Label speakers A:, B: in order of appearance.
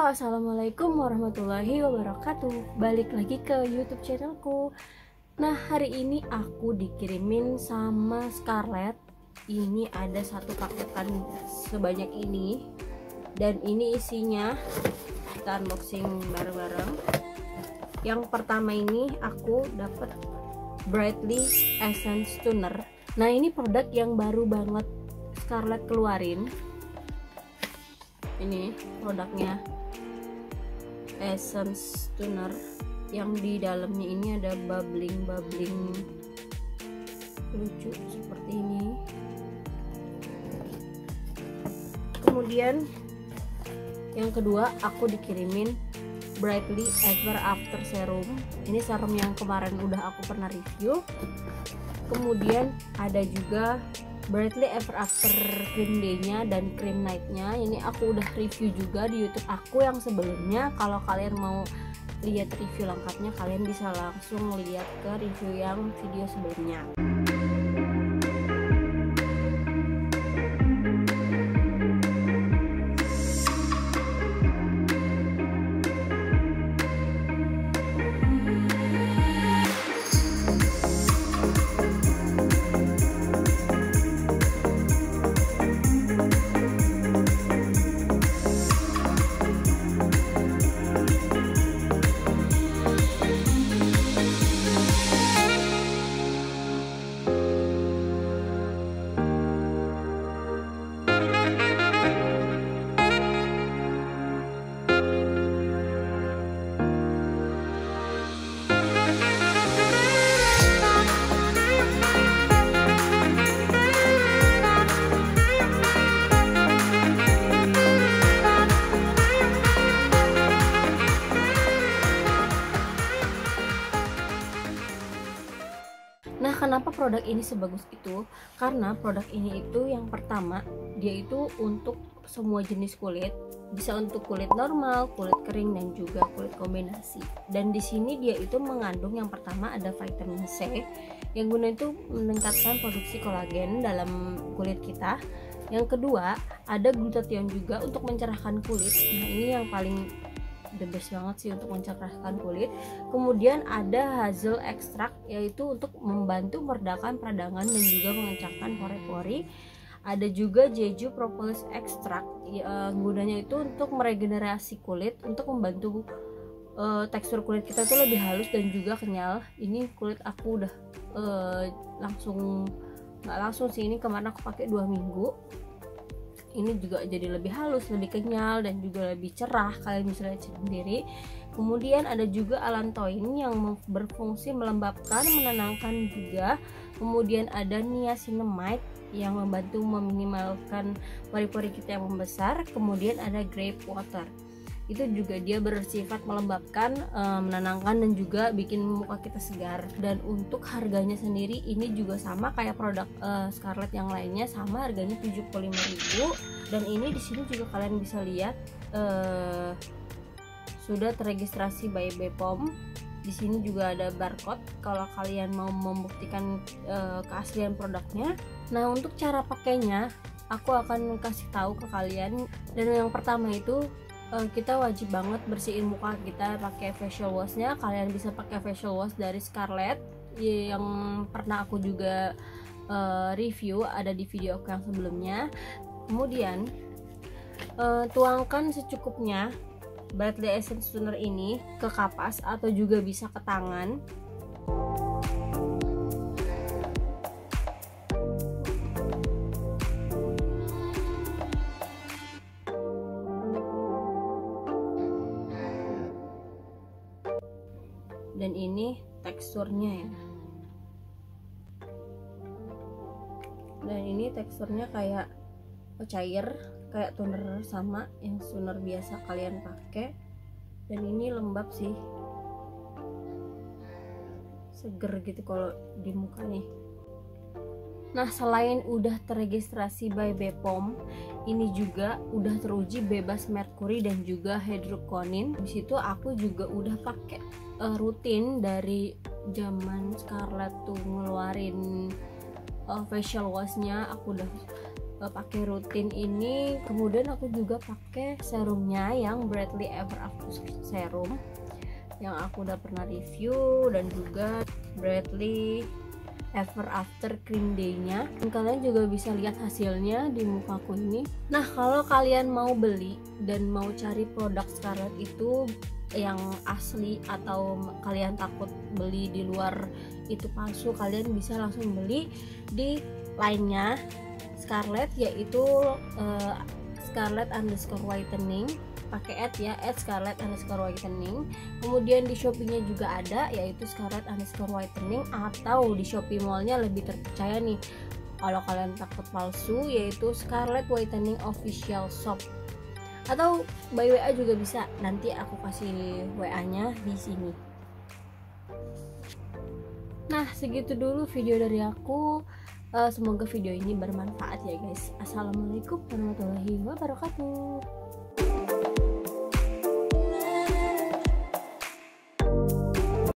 A: Halo, assalamualaikum warahmatullahi wabarakatuh. Balik lagi ke YouTube channelku. Nah, hari ini aku dikirimin sama Scarlett. Ini ada satu paketan sebanyak ini, dan ini isinya kita unboxing bareng-bareng. Yang pertama ini aku dapat Brightly Essence Toner. Nah, ini produk yang baru banget Scarlett keluarin. Ini produknya Essence Toner, yang di dalamnya ini ada bubbling lucu seperti ini. Kemudian yang kedua aku dikirimin Brightly Ever After Serum. Ini serum yang kemarin udah aku pernah review. Kemudian ada juga Brightly Ever After Cream Day-nya dan Cream Night-nya. Ini aku udah review juga di YouTube aku yang sebelumnya. Kalau kalian mau lihat review lengkapnya, kalian bisa langsung lihat ke review yang video sebelumnya. Nah, kenapa produk ini sebagus itu? Karena produk ini itu yang pertama, dia itu untuk semua jenis kulit, bisa untuk kulit normal, kulit kering, dan juga kulit kombinasi. Dan di sini dia itu mengandung yang pertama ada vitamin C yang guna itu meningkatkan produksi kolagen dalam kulit kita. Yang kedua ada glutathione juga untuk mencerahkan kulit. Nah, ini yang paling the best banget sih untuk mencerahkan kulit. Kemudian ada hazel extract, yaitu untuk membantu meredakan peradangan dan juga mengencangkan pori-pori. Ada juga jeju propolis extract, gunanya itu untuk meregenerasi kulit, untuk membantu tekstur kulit kita itu lebih halus dan juga kenyal. Ini kulit aku udah nggak langsung sih, ini kemarin aku pakai 2 minggu. Ini juga jadi lebih halus, lebih kenyal, dan juga lebih cerah. Kalian bisa lihat sendiri. Kemudian ada juga allantoin yang berfungsi melembabkan, menenangkan juga. Kemudian ada niacinamide yang membantu meminimalkan pori-pori kita yang membesar. Kemudian ada grape water, itu juga dia bersifat melembabkan, menenangkan, dan juga bikin muka kita segar. Dan untuk harganya sendiri ini juga sama kayak produk Scarlett yang lainnya, sama harganya 75.000. Dan ini di sini juga kalian bisa lihat sudah terregistrasi by Bepom. Di sini juga ada barcode kalau kalian mau membuktikan keaslian produknya. Nah, untuk cara pakainya aku akan kasih tahu ke kalian. Dan yang pertama itu kita wajib banget bersihin muka kita pakai facial washnya. Kalian bisa pakai facial wash dari Scarlett yang pernah aku juga review, ada di video aku yang sebelumnya. Kemudian tuangkan secukupnya Brightly Essence Toner ini ke kapas atau juga bisa ke tangan. Dan ini teksturnya ya. Dan ini teksturnya kayak cair, kayak toner sama yang toner biasa kalian pakai. Dan ini lembab sih, seger gitu kalau di muka nih. Nah, selain udah terregistrasi by Bepom, ini juga udah teruji bebas merkuri dan juga hidrokonin. Di situ aku juga udah pakai rutin dari zaman Scarlett tuh ngeluarin facial washnya. Aku udah pakai rutin ini. Kemudian aku juga pakai serumnya yang Brightly Ever After Serum yang aku udah pernah review, dan juga Brightly Ever After Cream Day-nya. Dan kalian juga bisa lihat hasilnya di mukaku ini. Nah, kalau kalian mau beli dan mau cari produk Scarlett itu yang asli, atau kalian takut beli di luar itu palsu, kalian bisa langsung beli di line-nya Scarlett, yaitu Scarlett_whitening, pakai @Scarlett_whitening. Kemudian di Shopee-nya juga ada, yaitu Scarlett_whitening, atau di Shopee Mall-nya lebih terpercaya nih kalau kalian takut palsu, yaitu Scarlett Whitening Official Shop, atau by WA juga bisa. Nanti aku kasih WA-nya di sini. Nah, segitu dulu video dari aku. Semoga video ini bermanfaat ya guys. Assalamualaikum warahmatullahi wabarakatuh.